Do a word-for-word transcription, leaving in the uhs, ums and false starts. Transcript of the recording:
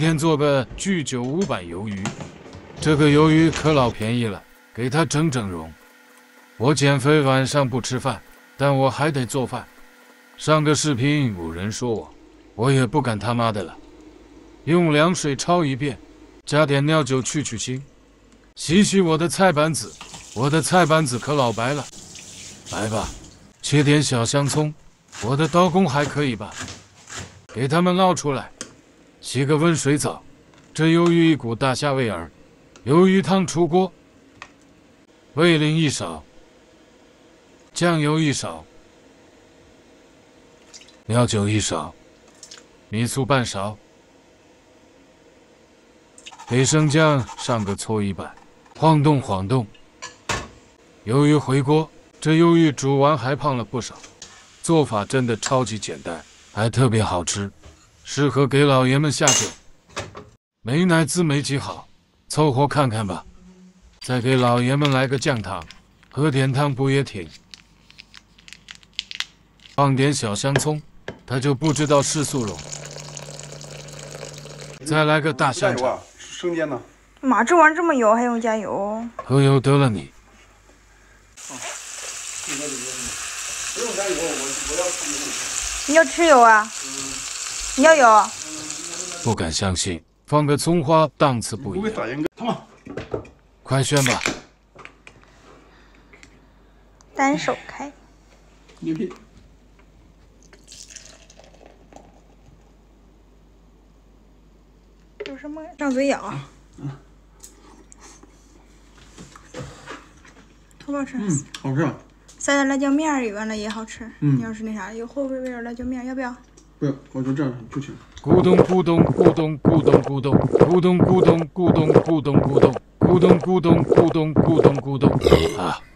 天做个巨九五版鱿鱼，这个鱿鱼可老便宜了，给它整整容。我减肥晚上不吃饭，但我还得做饭。上个视频有人说我，我也不敢他妈的了。用凉水焯一遍，加点料酒去去腥。洗洗我的菜板子，我的菜板子可老白了。来吧，切点小香葱，我的刀工还可以吧？给它们捞出来，洗个温水澡。这鱿鱼一股大虾味儿，鱿鱼汤出锅，味淋一勺，酱油一勺，料酒一勺，米醋半勺，给生姜上个搓衣板，晃动晃动。鱿鱼回锅，这鱿鱼煮完还胖了不少。做法真的超级简单，还特别好吃，适合给老爷们下酒。没奶滋没几好，凑合看看吧。再给老爷们来个酱汤，喝点汤不也挺？放点小香葱，他就不知道是速溶。再来个大香肠， 生煎呢？ 妈，这玩意儿这么油还用加油？ 喝油得了你。 不用加油，我我要吃油。 你要吃油啊？嗯、你要油？ 不敢相信，放个葱花档次不一样。快宣吧。 单手开。 牛逼！ 有什么？张嘴咬。嗯。好不好吃？ 嗯，好吃。 塞点辣椒面儿完了也好吃。 嗯。 你要是那啥，有后味味儿辣椒面，要不要？ 不要，我就这样就行。 咕咚咕咚咕咚咕咚咕咚咕咚咕咚咕咚咕咚咕咚咕咚咕咚咕咚咕咚咕咚啊！